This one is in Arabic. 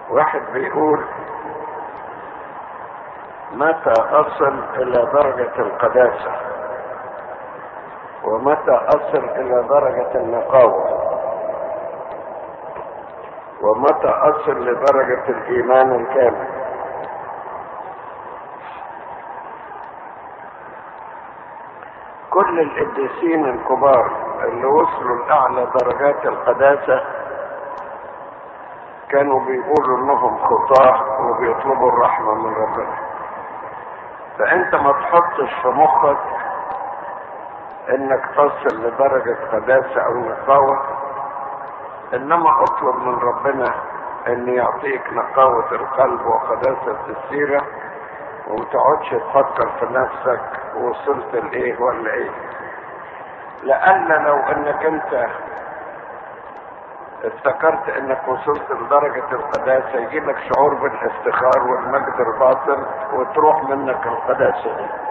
واحد بيقول: متى أصل إلى درجة القداسة؟ ومتى أصل إلى درجة النقاوة؟ ومتى أصل لدرجة الإيمان الكامل؟ كل القديسين الكبار اللي وصلوا لأعلى درجات القداسة كانوا بيقولوا انهم خطاة وبيطلبوا الرحمة من ربنا. فانت ما تحطش في مخك انك تصل لدرجة قداسة او نقاوة، انما اطلب من ربنا ان يعطيك نقاوة القلب وقداسة السيرة، ومتقعدش تفكر في نفسك وصلت لايه ولا ايه. لأن لو انك انت افتكرت انك وصلت لدرجة القداسة يجيلك شعور بالافتخار والمجد الباطل وتروح منك القداسة دي.